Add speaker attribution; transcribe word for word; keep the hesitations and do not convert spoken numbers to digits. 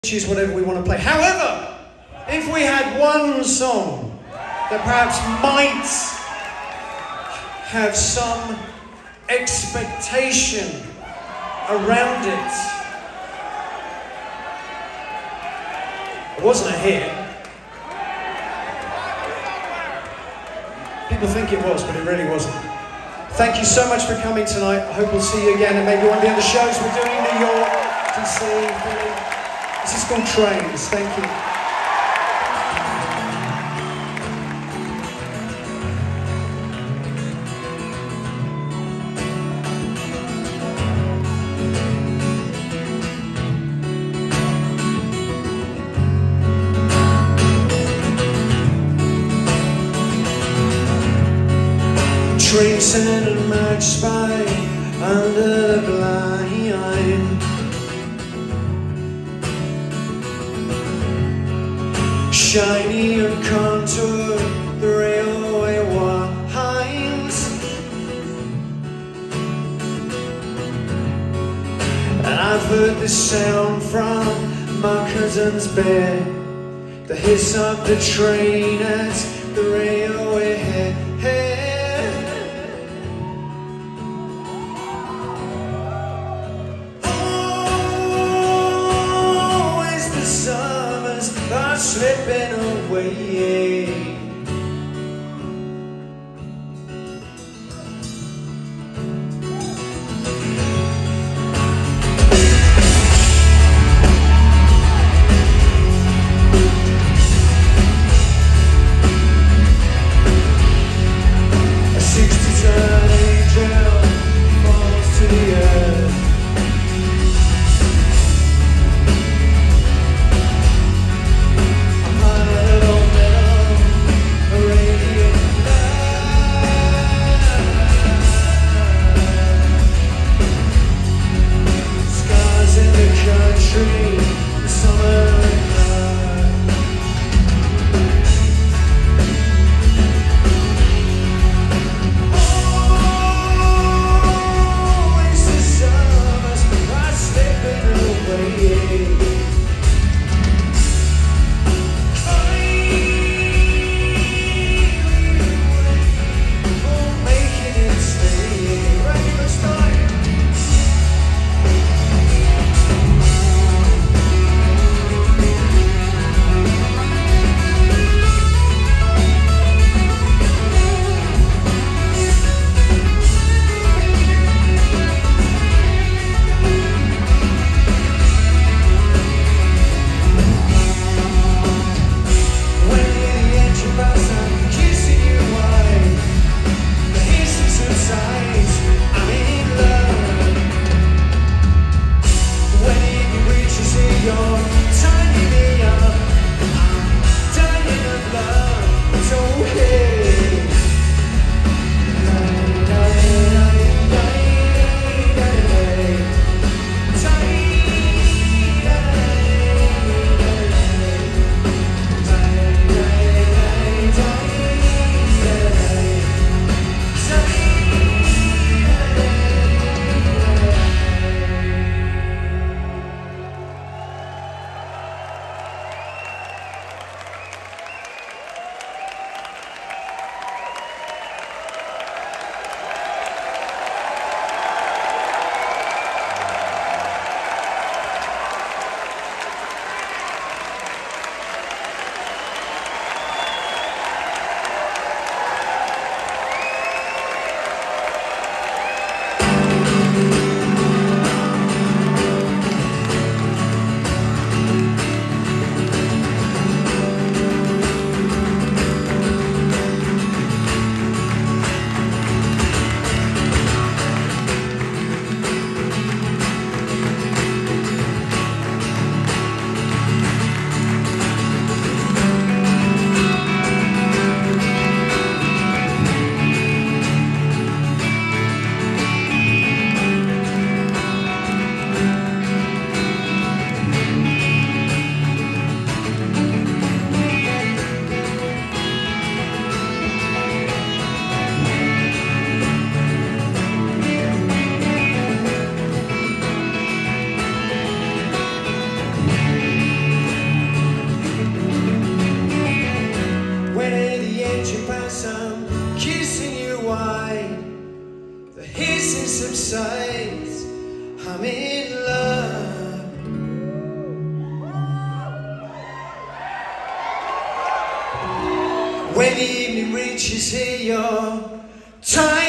Speaker 1: choose whatever we want to play. However, if we had one song that perhaps might have some expectation around it, it wasn't a hit. People think it was, but it really wasn't. Thank you so much for coming tonight. I hope we'll see you again at maybe one of the other shows we're doing in New York, D C, Philly. This is called Trains. Thank you. Trains and a match spy under the blind, shiny and contoured, the railway winds, and I've heard the sound from my cousin's bed, the hiss of the train at the railway head. Are slipping away. A sixty-ton angel falls to the earth. sights, I'm in love. When the evening reaches here, your time